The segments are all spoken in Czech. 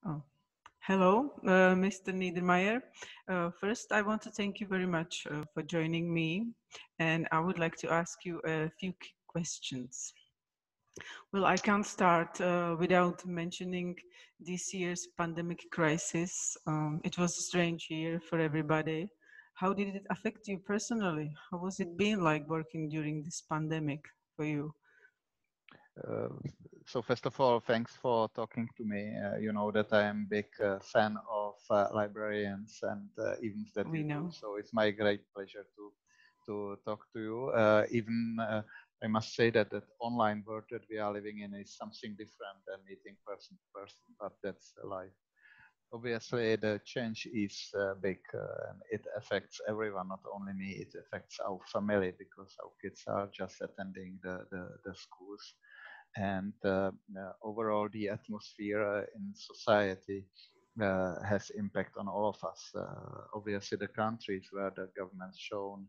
Oh. Hello, Mr. Niedermeyer. First, I want to thank you very much for joining me, and I would like to ask you a few questions. Well, I can't start without mentioning this year's pandemic crisis. It was a strange year for everybody. How did it affect you personally? How was it been like working during this pandemic for you? Uh, so first of all, thanks for talking to me. You know that I am big fan of librarians and events that We you do. know. So it's my great pleasure to talk to you. Even I must say that that online world that we are living in is something different than meeting person to person, but that's life. Obviously, the change is big and it affects everyone, not only me. It affects our family because our kids are just attending the schools and overall the atmosphere in society has impact on all of us. Obviously, the countries where the government's shown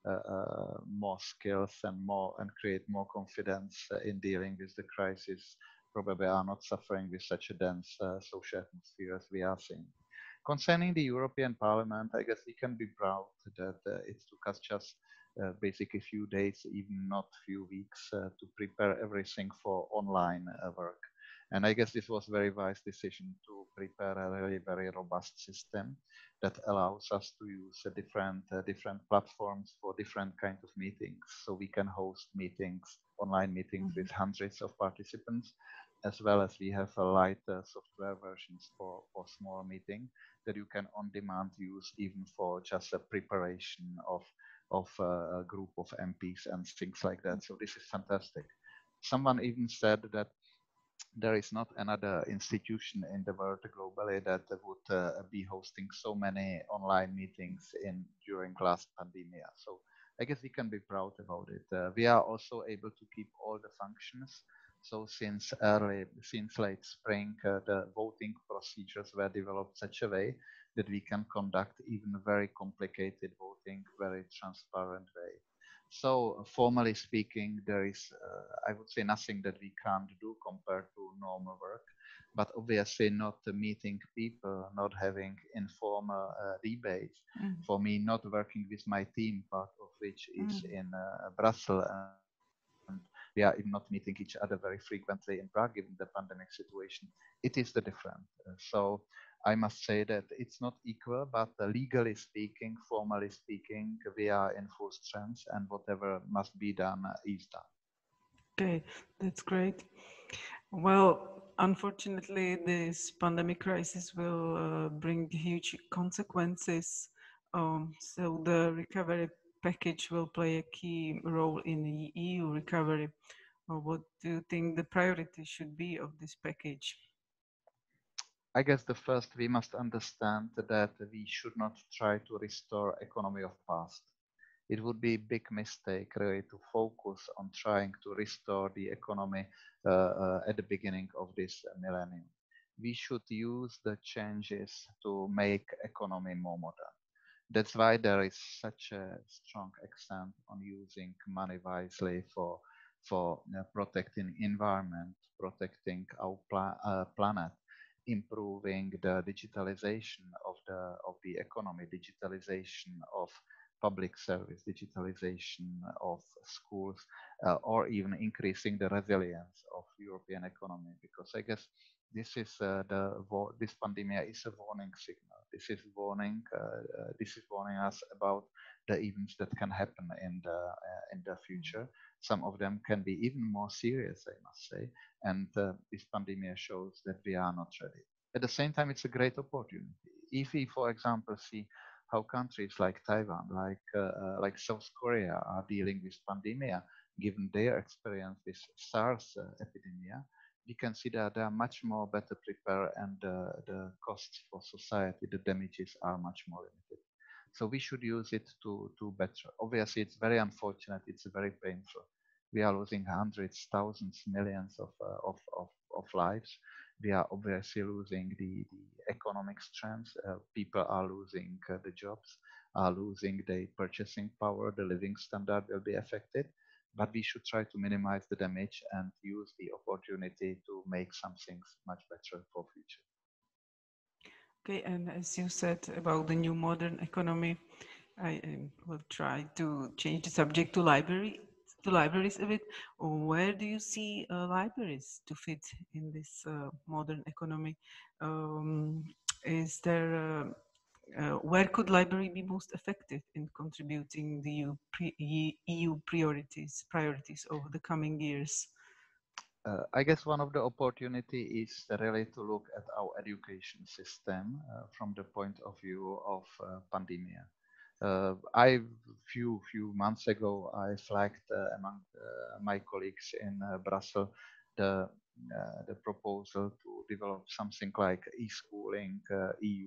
more skills and create more confidence in dealing with the crisis probably are not suffering with such a dense social atmosphere as we are seeing. Concerning the European Parliament, I guess we can be proud that it took us just basically a few days, even not few weeks, to prepare everything for online work. And I guess this was a very wise decision to prepare a really very robust system that allows us to use different platforms for different kind of meetings. So we can host meetings, online meetings Mhm. with hundreds of participants, as well as we have a light software versions for small meeting that you can on demand use even for just a preparation of a group of MPs and things like that. So this is fantastic. Someone even said that there is not another institution in the world globally that would be hosting so many online meetings in during last pandemia. So I guess we can be proud about it. We are also able to keep all the functions. So since late spring, the voting procedures were developed such a way that we can conduct even very complicated voting very transparent way. So formally speaking, there is, I would say, nothing that we can't do compared to normal work. But obviously, not meeting people, not having informal debates. Mm, For me, not working with my team, part of which is mm. in Brussels, and we are even not meeting each other very frequently in Prague, given the pandemic situation. It is the different. So I must say that it's not equal, but legally speaking, formally speaking, we are in full strength, and whatever must be done is done. Okay, that's great. Well, unfortunately, this pandemic crisis will bring huge consequences. So the recovery package will play a key role in the EU recovery. What do you think the priority should be of this package? I guess the first we must understand that we should not try to restore economy of past. It would be a big mistake really to focus on trying to restore the economy at the beginning of this millennium. We should use the changes to make economy more modern. That's why there is such a strong accent on using money wisely for protecting environment, protecting our planet, improving the digitalization of the economy, digitalization of public service, digitalization of schools, or even increasing the resilience of European economy. Because I guess this pandemic is a warning signal. This is warning us about the events that can happen in the future. Some of them can be even more serious, I must say. And this pandemic shows that we are not ready. At the same time, it's a great opportunity. If we, for example, see how countries like Taiwan, like South Korea, are dealing with pandemia, given their experience with SARS epidemic, we can see that they are much more better prepared and the costs for society, the damages are much more limited. So we should use it to better. Obviously, it's very unfortunate. It's very painful. We are losing hundreds, thousands, millions of lives. We are obviously losing the economic strength. People are losing the jobs, are losing the purchasing power. The living standard will be affected, but we should try to minimize the damage and use the opportunity to make some things much better for future. Okay, and as you said about the new modern economy, I will try to change the subject to libraries a bit. Where do you see libraries to fit in this modern economy? Um, is there where could library be most effective in contributing the EU priorities over the coming years? I guess one of the opportunity is really to look at our education system from the point of view of pandemic. I few months ago I flagged among my colleagues in Brussels the proposal to develop something like e-schooling EU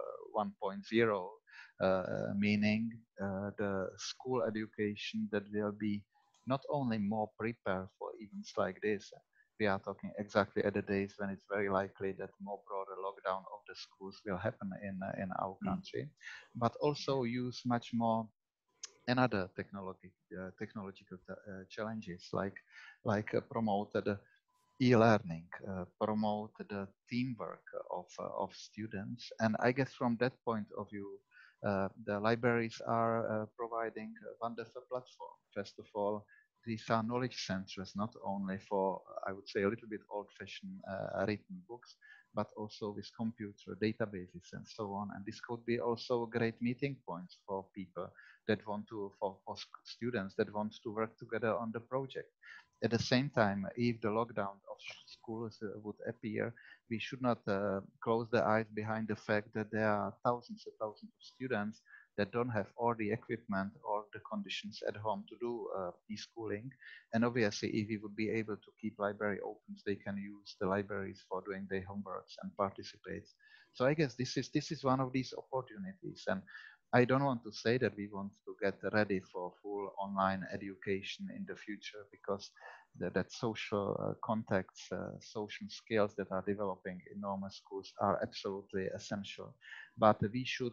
1.0, meaning the school education that will be not only more prepared for events like this. We are talking exactly at the days when it's very likely that more broader lockdown of the schools will happen in our country, but also use much more another technological challenges like promote the e-learning, promote the teamwork of students. And I guess from that point of view, the libraries are providing a wonderful platform. First of all, these are knowledge centers, not only for, I would say, a little bit old-fashioned written books, but also with computer databases and so on. And this could be also great meeting points for people that want to, for students that want to work together on the project. At the same time, if the lockdown of schools would appear, we should not close the eyes behind the fact that there are thousands and thousands of students that don't have all the equipment or the conditions at home to do e-schooling. And obviously, if we would be able to keep library open, they can use the libraries for doing their homeworks and participate. So I guess this is one of these opportunities. And I don't want to say that we want to get ready for full online education in the future, because that social contacts, social skills that are developing in normal schools are absolutely essential. But we should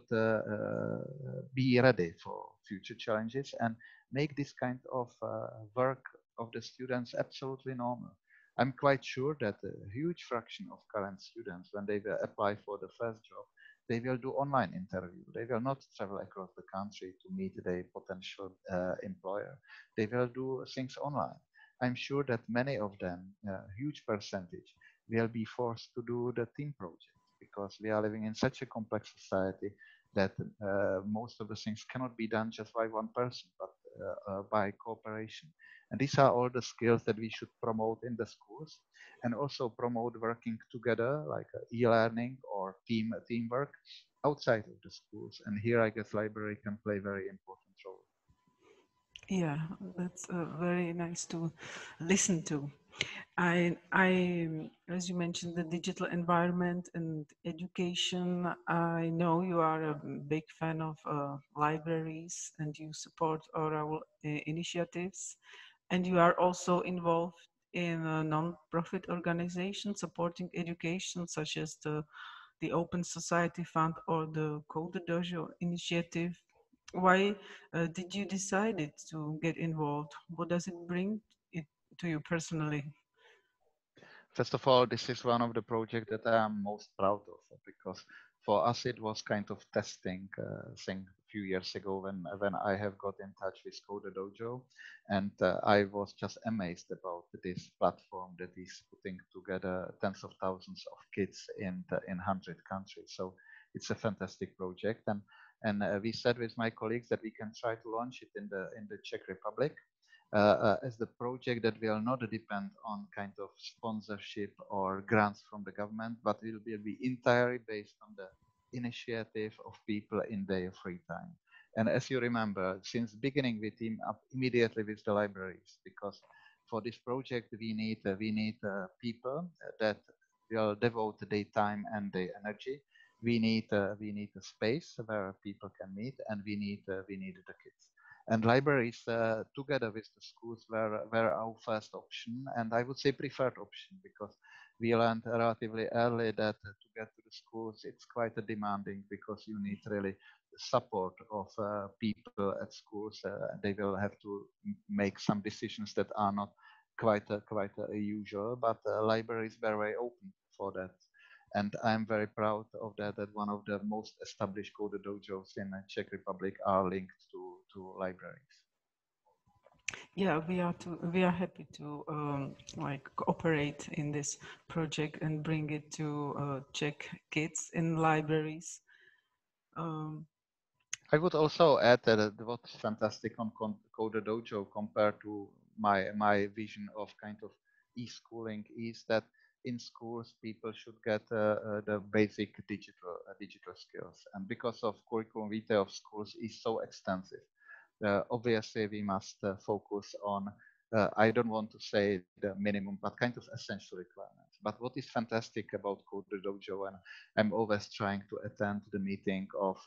be ready for future challenges and make this kind of work of the students absolutely normal. I'm quite sure that a huge fraction of current students, when they will apply for the first job, they will do online interview. They will not travel across the country to meet their potential employer. They will do things online. I'm sure that many of them, a huge percentage, will be forced to do the team project, because we are living in such a complex society that most of the things cannot be done just by one person, but by cooperation. And these are all the skills that we should promote in the schools, and also promote working together, like e-learning or teamwork outside of the schools. And here, I guess library can play a very important role. Yeah, that's very nice to listen to. As you mentioned, the digital environment and education. I know you are a big fan of libraries and you support our initiatives, and you are also involved in a non-profit organization supporting education, such as the Open Society Fund or the Code Dojo initiative. Why did you decide to get involved? What does it bring it to you personally? First of all, this is one of the projects that I am most proud of, because for us it was kind of testing thing a few years ago when I have got in touch with Coder Dojo, and I was just amazed about this platform that is putting together tens of thousands of kids in 100 countries. So it's a fantastic project, and we said with my colleagues that we can try to launch it in the Czech Republic as the project that will not depend on kind of sponsorship or grants from the government, but it will be entirely based on the initiative of people in their free time. And as you remember, since beginning we team up immediately with the libraries, because for this project we need people that will devote their time and their energy. We need a space where people can meet, and we need the kids. And libraries, together with the schools, were our first option, and I would say preferred option, because we learned relatively early that to get to the schools, it's quite a demanding, because you need really support of people at schools. They will have to make some decisions that are not quite usual, but libraries were very open for that. And I'm very proud of that, that one of the most established Coder dojos in the Czech Republic are linked to libraries. Yeah, we are happy to like cooperate in this project and bring it to Czech kids in libraries. I would also add that what's fantastic on Coder Dojo compared to my vision of kind of e-schooling is that in schools people should get the basic digital skills, and because of curriculum vitae of schools is so extensive, obviously we must focus on I don't want to say the minimum, but kind of essential requirements. But what is fantastic about Coder Dojo, and I'm always trying to attend the meeting of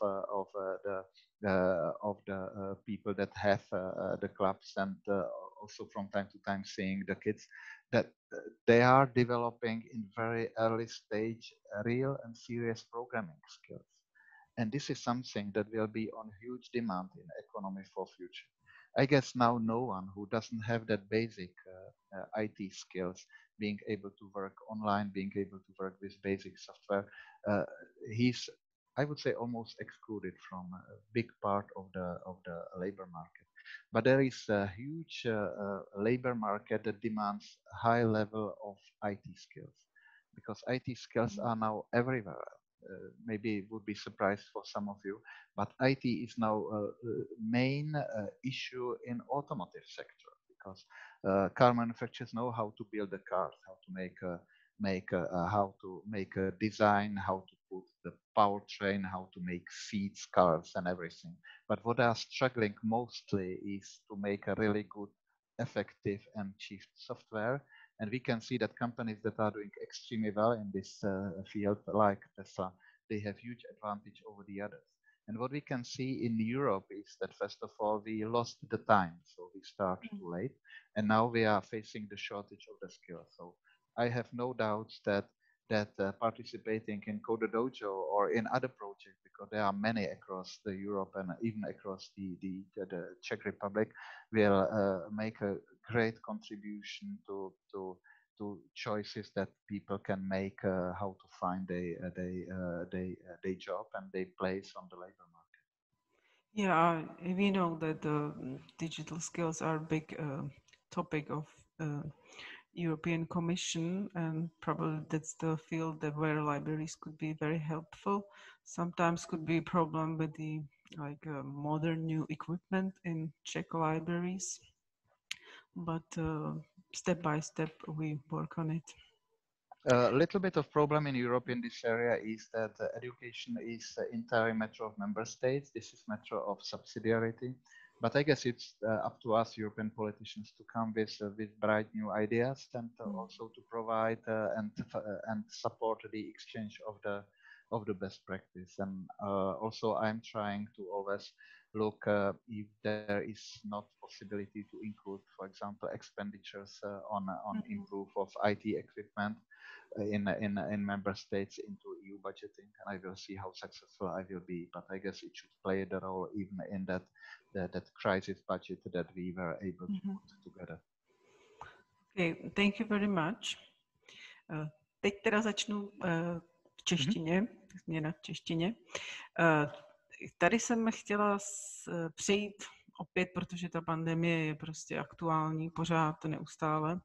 the people that have the clubs, and also from time to time seeing the kids, that they are developing in very early stage real and serious programming skills. And this is something that will be on huge demand in economy for future. I guess now no one who doesn't have that basic IT skills, being able to work online, being able to work with basic software, he's, I would say, almost excluded from a big part of the labor market. But there is a huge labor market that demands high level of IT skills, because IT skills are now everywhere. Maybe it would be surprised for some of you, but IT is now a main issue in automotive sector, because car manufacturers know how to build a car, how to how to make a design, how to put the powertrain, how to make seats, cars, and everything. But what they are struggling mostly is to make a really good, effective, and cheap software. And we can see that companies that are doing extremely well in this field, like Tesla, they have huge advantage over the others. And what we can see in Europe is that, first of all, we lost the time, so we start too late, and now we are facing the shortage of the skills. So I have no doubts that participating in Coder Dojo or in other projects, because there are many across the Europe and even across the Czech Republic, will make a great contribution to choices that people can make how to find their job and their place on the labor market. Yeah, we know that the digital skills are a big topic of European Commission, and probably that's the field that where libraries could be very helpful. Sometimes could be a problem with the like modern new equipment in Czech libraries, but step by step we work on it. A little bit of problem in Europe in this area is that education is entirely matter of member states. This is matter of subsidiarity. But I guess it's up to us European politicians to come with bright new ideas, and also to provide and support the exchange of the best practice. And also I'm trying to always look if there is not possibility to include, for example, expenditures on improve of IT equipment in member states into EU budgeting, and I will see how successful I will be. But I guess it should play the role even in that crisis budget that we were able to put together. Okay, thank you very much. Teď teda začnu v češtině, změna v češtině. Tady jsem chtěla přejít opět, protože ta pandemie je prostě aktuální, pořád neustále.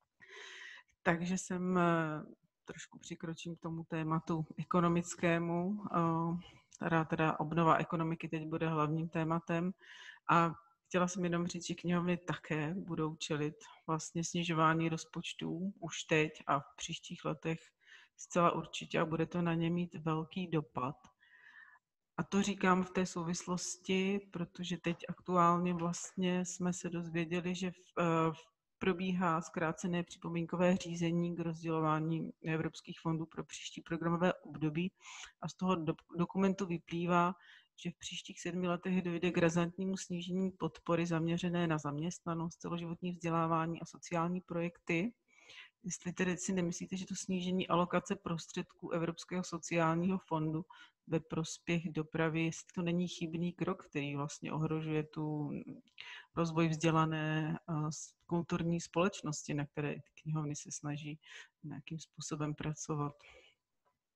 Takže jsem trošku přikročím k tomu tématu ekonomickému. Teda obnova ekonomiky teď bude hlavním tématem. A chtěla jsem jenom říct, že knihovny také budou čelit vlastně snižování rozpočtů už teď a v příštích letech zcela určitě, a bude to na ně mít velký dopad. A to říkám v té souvislosti, protože teď aktuálně vlastně jsme se dozvěděli, že probíhá zkrácené připomínkové řízení k rozdělování evropských fondů pro příští programové období, a z toho dokumentu vyplývá, že v příštích 7 letech dojde k razantnímu snížení podpory zaměřené na zaměstnanost, celoživotní vzdělávání a sociální projekty. Jestli tedy si nemyslíte, že to snížení alokace prostředků Evropského sociálního fondu ve prospěch dopravy, jestli to není chybný krok, který vlastně ohrožuje tu rozvoj vzdělané kulturní společnosti, na které knihovny se snaží nějakým způsobem pracovat.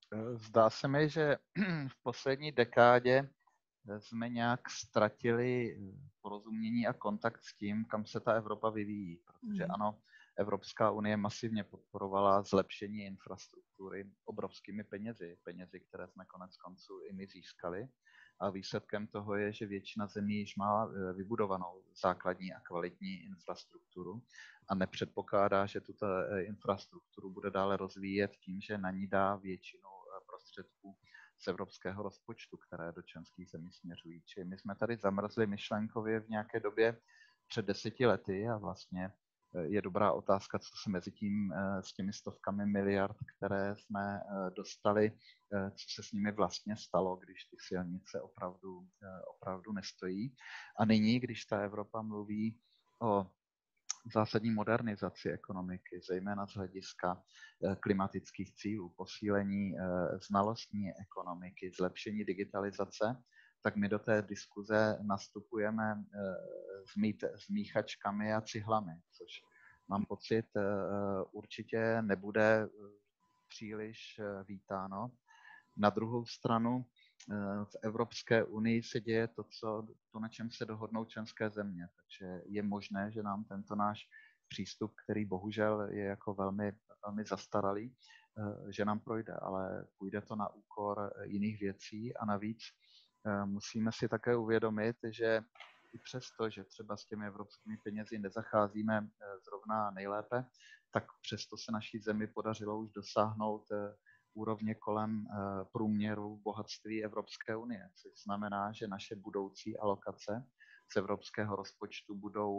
Zdá se mi, že v poslední dekádě jsme nějak ztratili porozumění a kontakt s tím, kam se ta Evropa vyvíjí. Protože ano, Evropská unie masivně podporovala zlepšení infrastruktury obrovskými penězi, které jsme konec konců i my získali. A výsledkem toho je, že většina zemí již má vybudovanou základní a kvalitní infrastrukturu a nepředpokládá, že tuto infrastrukturu bude dále rozvíjet tím, že na ní dá většinu prostředků z evropského rozpočtu, které do členských zemí směřují. Čili my jsme tady zamrzli myšlenkově v nějaké době před 10 lety a vlastně je dobrá otázka, co se mezi tím s těmi stovkami miliard, které jsme dostali, co se s nimi vlastně stalo, když ty silnice opravdu nestojí. A nyní, když ta Evropa mluví o zásadní modernizaci ekonomiky, zejména z hlediska klimatických cílů, posílení znalostní ekonomiky, zlepšení digitalizace, tak my do té diskuze nastupujeme s míchačkami a cihlami, což mám pocit určitě nebude příliš vítáno. Na druhou stranu v Evropské unii se děje to, na čem se dohodnou členské země. Takže je možné, že nám tento náš přístup, který bohužel je jako velmi, velmi zastaralý, že nám projde, ale půjde to na úkor jiných věcí a navíc musíme si také uvědomit, že i přesto, že třeba s těmi evropskými penězi nezacházíme zrovna nejlépe, tak přesto se naší zemi podařilo už dosáhnout úrovně kolem průměru bohatství Evropské unie, což znamená, že naše budoucí alokace z evropského rozpočtu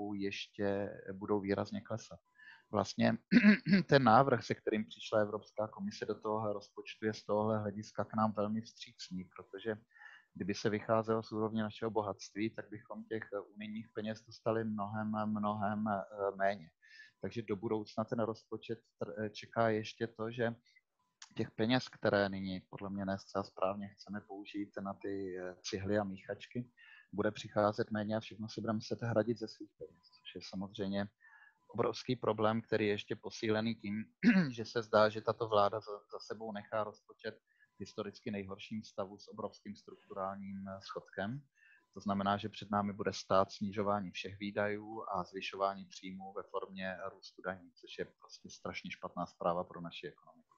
budou výrazně klesat. Vlastně ten návrh, se kterým přišla Evropská komise do toho rozpočtu, je z tohohle hlediska k nám velmi vstřícný, protože kdyby se vycházelo z úrovně našeho bohatství, tak bychom těch unijních peněz dostali mnohem méně. Takže do budoucna ten rozpočet čeká ještě to, že těch peněz, které nyní podle mě ne zcela správně chceme použít na ty cihly a míchačky, bude přicházet méně a všechno si budeme muset hradit ze svých peněz, což je samozřejmě obrovský problém, který je ještě posílený tím, že se zdá, že tato vláda za sebou nechá rozpočet v historicky nejhorším stavu s obrovským strukturálním schodkem. To znamená, že před námi bude stát snižování všech výdajů a zvyšování příjmů ve formě růstu daní, což je prostě strašně špatná zpráva pro naši ekonomiku.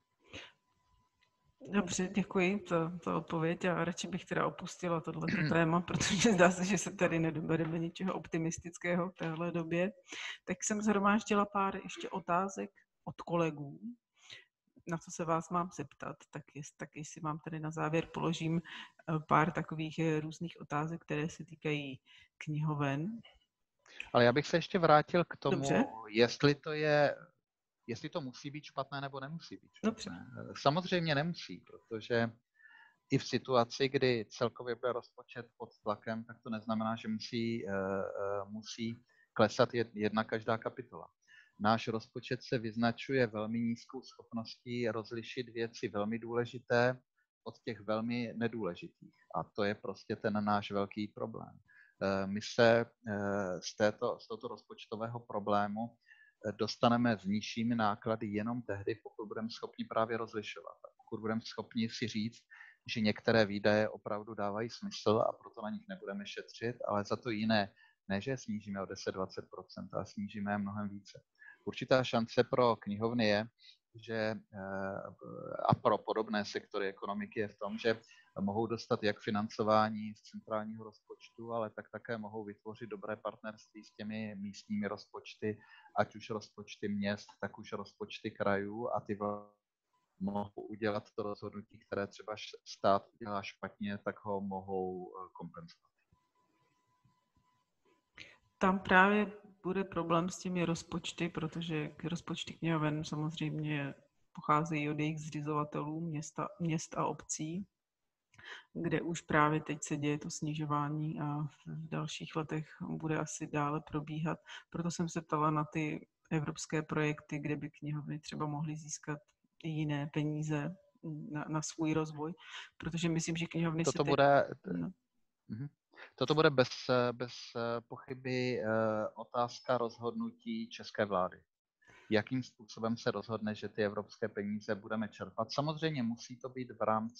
Dobře, děkuji za odpověď a radši bych teda opustila tohleto téma, protože zdá se, že se tady nedobereme ničeho optimistického v téhle době. Tak jsem zhromáždila pár ještě otázek od kolegů, na co se vás mám zeptat, tak jestli vám tady na závěr položím pár takových různých otázek, které se týkají knihoven. Ale já bych se ještě vrátil k tomu, Dobře. jestli to musí být špatné nebo nemusí být špatné. Dobře. Samozřejmě nemusí, protože i v situaci, kdy celkově bude rozpočet pod tlakem, tak to neznamená, že musí klesat jedna každá kapitola. Náš rozpočet se vyznačuje velmi nízkou schopností rozlišit věci velmi důležité od těch velmi nedůležitých. A to je prostě ten náš velký problém. My se z tohoto rozpočtového problému dostaneme s nižšími náklady jenom tehdy, pokud budeme schopni právě rozlišovat. A pokud budeme schopni si říct, že některé výdaje opravdu dávají smysl a proto na nich nebudeme šetřit, ale za to jiné, ne že snížíme o 10-20%, ale snížíme mnohem více. Určitá šance pro knihovny je, že a pro podobné sektory ekonomiky je v tom, že mohou dostat jak financování z centrálního rozpočtu, ale tak také mohou vytvořit dobré partnerství s těmi místními rozpočty, ať už rozpočty měst, tak už rozpočty krajů a ty mohou udělat to rozhodnutí, které třeba stát udělá špatně, tak ho mohou kompenzovat. Tam právě bude problém s těmi rozpočty, protože rozpočty knihoven samozřejmě pocházejí od jejich zřizovatelů, měst a obcí, kde už právě teď se děje to snižování a v dalších letech bude asi dále probíhat. Proto jsem se ptala na ty evropské projekty, kde by knihovny třeba mohly získat i jiné peníze na svůj rozvoj, protože myslím, že knihovny Toto bude bez pochyby otázka rozhodnutí české vlády. jakým způsobem se rozhodne, že ty evropské peníze budeme čerpat. Samozřejmě musí to být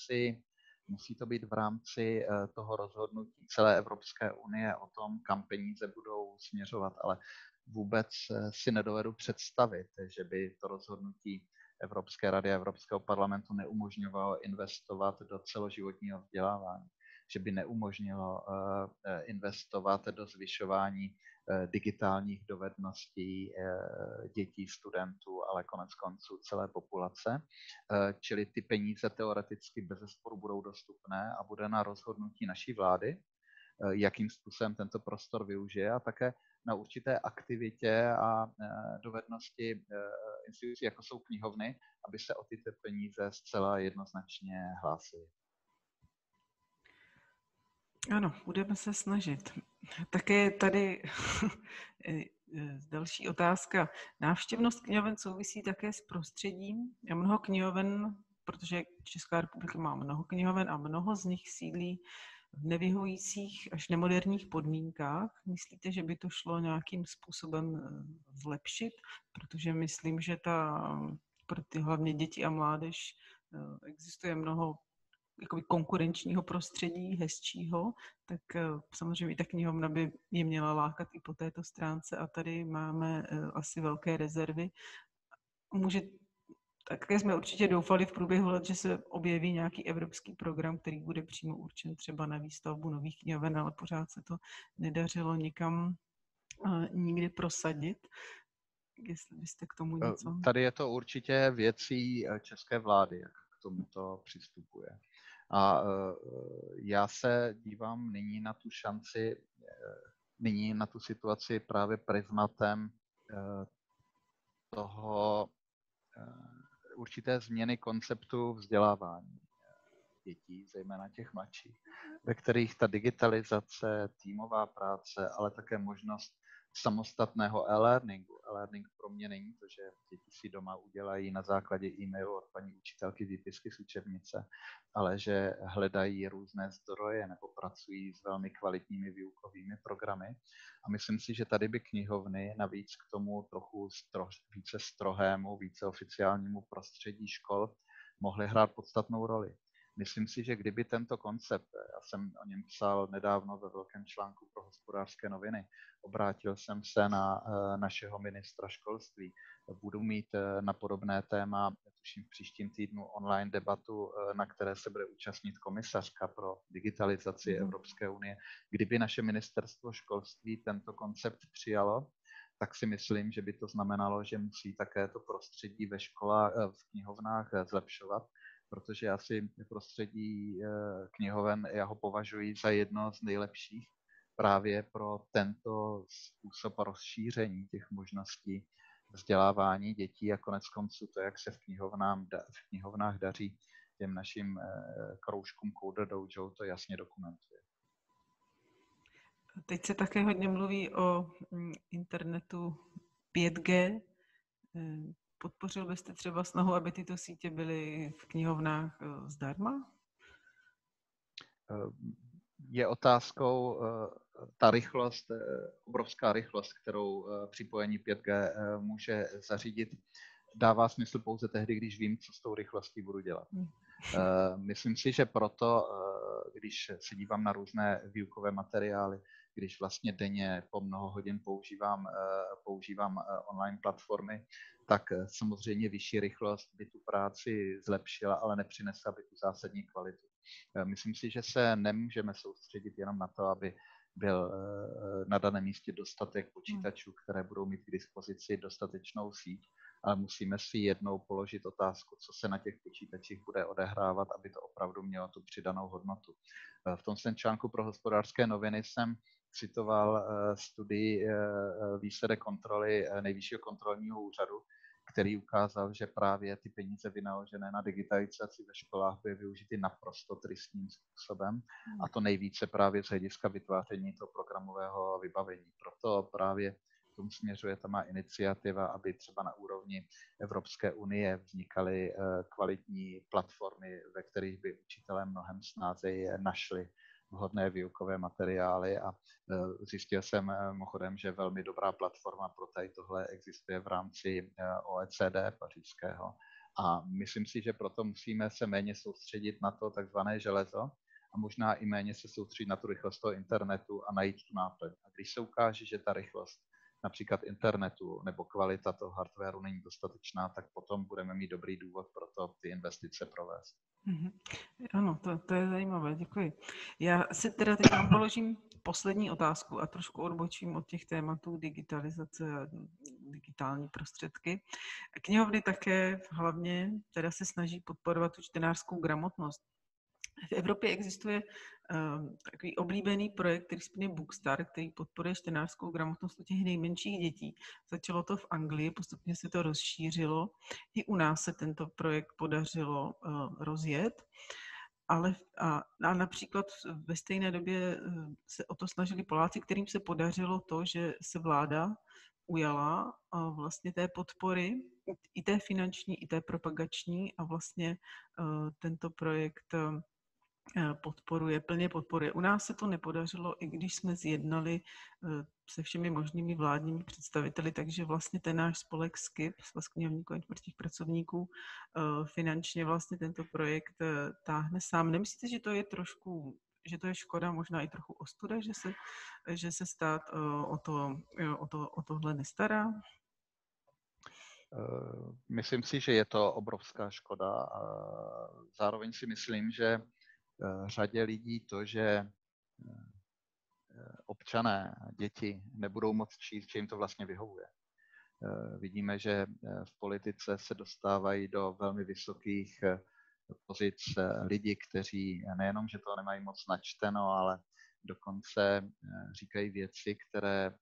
v rámci toho rozhodnutí celé Evropské unie o tom, kam peníze budou směřovat, ale vůbec si nedovedu představit, že by to rozhodnutí Evropské rady a Evropského parlamentu neumožňovalo investovat do celoživotního vzdělávání, že by neumožnilo investovat do zvyšování digitálních dovedností dětí, studentů, ale konec konců celé populace. Čili ty peníze teoreticky bezesporu budou dostupné a bude na rozhodnutí naší vlády, jakým způsobem tento prostor využije a také na určité aktivitě a dovednosti institucí, jako jsou knihovny, aby se o tyto peníze zcela jednoznačně hlásily. Ano, budeme se snažit. Také tady další otázka. Návštěvnost knihoven souvisí také s prostředím. A mnoho knihoven, protože Česká republika má mnoho knihoven a mnoho z nich sídlí v nevyhovujících až nemoderních podmínkách. Myslíte, že by to šlo nějakým způsobem zlepšit? Protože myslím, že pro ty hlavně děti a mládež existuje mnoho jakoby konkurenčního prostředí, hezčího, tak samozřejmě i ta knihovna by je měla lákat i po této stránce a tady máme asi velké rezervy. Také jsme určitě doufali v průběhu let, že se objeví nějaký evropský program, který bude přímo určen třeba na výstavbu nových knihoven, ale pořád se to nedařilo nikam nikdy prosadit. Jestli byste k tomu něco... Tady je to určitě věcí české vlády, jak k tomuto přistupuje. A já se dívám nyní na tu šanci, nyní na tu situaci právě prismatem toho určité změny konceptu vzdělávání dětí, zejména těch mladších, ve kterých ta digitalizace, týmová práce, ale také možnost samostatného e-learningu. E-learning pro mě není to, že děti si doma udělají na základě e-mailu od paní učitelky výpisky z učebnice, ale že hledají různé zdroje nebo pracují s velmi kvalitními výukovými programy. A myslím si, že tady by knihovny navíc k tomu trochu více strohému, více oficiálnímu prostředí škol mohly hrát podstatnou roli. Myslím si, že kdyby tento koncept, já jsem o něm psal nedávno ve velkém článku pro Hospodářské noviny, obrátil jsem se na našeho ministra školství, budu mít na podobné téma, tuším v příštím týdnu, online debatu, na které se bude účastnit komisařka pro digitalizaci Evropské unie. Kdyby naše ministerstvo školství tento koncept přijalo, tak si myslím, že by to znamenalo, že musí také to prostředí ve školách, v knihovnách zlepšovat, protože já si prostředí knihoven, já ho považuji za jedno z nejlepších právě pro tento způsob rozšíření těch možností vzdělávání dětí a konec konců to, jak se v knihovnách daří těm našim kroužkům Coder Dojo, to jasně dokumentuje. Teď se také hodně mluví o internetu 5G. Podpořil byste třeba snahu, aby tyto sítě byly v knihovnách zdarma? Je otázkou ta rychlost, obrovská rychlost, kterou připojení 5G může zařídit, dává smysl pouze tehdy, když vím, co s tou rychlostí budu dělat. Myslím si, že proto, když se dívám na různé výukové materiály, když vlastně denně po mnoho hodin používám online platformy, tak samozřejmě vyšší rychlost by tu práci zlepšila, ale nepřinesla by tu zásadní kvalitu. Myslím si, že se nemůžeme soustředit jenom na to, aby byl na daném místě dostatek počítačů, které budou mít k dispozici dostatečnou síť, ale musíme si jednou položit otázku, co se na těch počítačích bude odehrávat, aby to opravdu mělo tu přidanou hodnotu. V tom svém článku pro Hospodářské noviny jsem citoval studii výsledek kontroly Nejvyššího kontrolního úřadu, který ukázal, že právě ty peníze vynaložené na digitalizaci ve školách byly využity naprosto tristním způsobem a to nejvíce právě z hlediska vytváření toho programového vybavení. Proto právě k tomu směřuje ta má iniciativa, aby třeba na úrovni Evropské unie vznikaly kvalitní platformy, ve kterých by učitelé mnohem snázeji našli vhodné výukové materiály a zjistil jsem mimochodem, že velmi dobrá platforma pro tady tohle existuje v rámci OECD pařížského. A myslím si, že proto musíme se méně soustředit na to takzvané železo a možná i méně se soustředit na tu rychlost toho internetu a najít tu náplň. A když se ukáže, že ta rychlost například internetu nebo kvalita toho hardwareu není dostatečná, tak potom budeme mít dobrý důvod pro to ty investice provést. Ano, to je zajímavé, děkuji. Já si teda teď vám položím poslední otázku a trošku odbočím od těch tématů digitalizace a digitální prostředky. Knihovny také hlavně teda se snaží podporovat tu čtenářskou gramotnost. V Evropě existuje takový oblíbený projekt, který se jmenuje Bookstar, který podporuje čtenářskou gramotnost u těch nejmenších dětí. Začalo to v Anglii, postupně se to rozšířilo. I u nás se tento projekt podařilo rozjet. Ale a například ve stejné době se o to snažili Poláci, kterým se podařilo to, že se vláda ujala vlastně té podpory, i té finanční, i té propagační a vlastně tento projekt plně podporuje. U nás se to nepodařilo, i když jsme zjednali se všemi možnými vládními představiteli, takže vlastně ten náš spolek SKIP, Svaz knihovníků a informačních pracovníků, finančně vlastně tento projekt táhne sám. Nemyslíte, že to je trošku, že to je škoda, možná i trochu ostuda, že se stát o tohle nestará? Myslím si, že je to obrovská škoda. Zároveň si myslím, že řadě lidí to, že občané, děti nebudou moct číst, že jim to vlastně vyhovuje. Vidíme, že v politice se dostávají do velmi vysokých pozic lidi, kteří nejenom, že to nemají moc načteno, ale dokonce říkají věci, které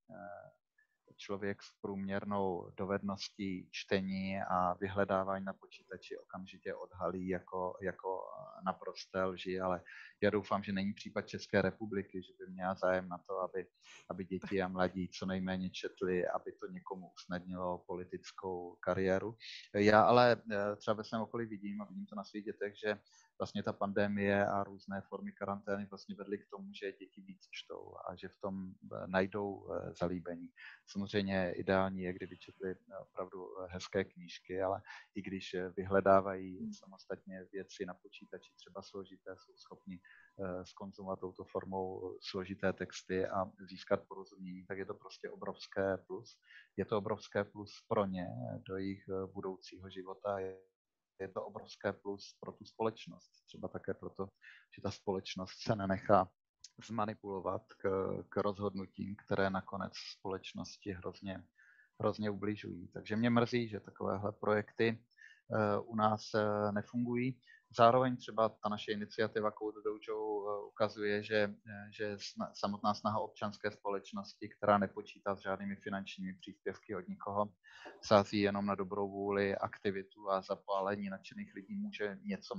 člověk s průměrnou dovedností čtení a vyhledávání na počítači okamžitě odhalí jako naprosté lži, ale já doufám, že není případ České republiky, že by měla zájem na to, aby děti a mladí co nejméně četli, aby to někomu usnadnilo politickou kariéru. Já ale třeba ve svém okolí vidím, a vidím to na svých dětech, že vlastně ta pandemie a různé formy karantény vlastně vedly k tomu, že děti víc čtou a že v tom najdou zalíbení. Samozřejmě ideální je, kdyby četli opravdu hezké knížky, ale i když vyhledávají samostatně věci na počítači, třeba složité, jsou schopni zkonzumovat touto formou složité texty a získat porozumění, tak je to prostě obrovské plus. Je to obrovské plus pro ně do jejich budoucího života. Je to obrovské plus pro tu společnost. Třeba také proto, že ta společnost se nenechá zmanipulovat k rozhodnutím, které nakonec společnosti hrozně ubližují. Takže mě mrzí, že takovéhle projekty u nás nefungují. Zároveň třeba ta naše iniciativa Code Dojo ukazuje, že samotná snaha občanské společnosti, která nepočítá s žádnými finančními příspěvky od nikoho, sází jenom na dobrou vůli, aktivitu a zapálení nadšených lidí, může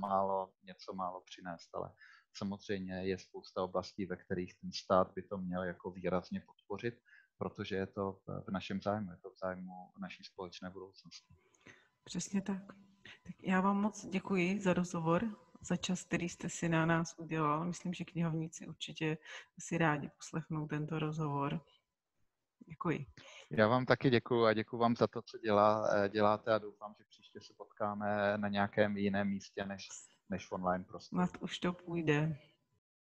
něco málo přinést, ale samozřejmě je spousta oblastí, ve kterých ten stát by to měl jako výrazně podpořit, protože je to v našem zájmu, je to v zájmu naší společné budoucnosti. Přesně tak. Tak já vám moc děkuji za rozhovor, za čas, který jste si na nás udělal. Myslím, že knihovníci určitě si rádi poslechnou tento rozhovor. Děkuji. Já vám taky děkuji a děkuji vám za to, co děláte a doufám, že příště se potkáme na nějakém jiném místě než v online prostoru. Snad už to půjde.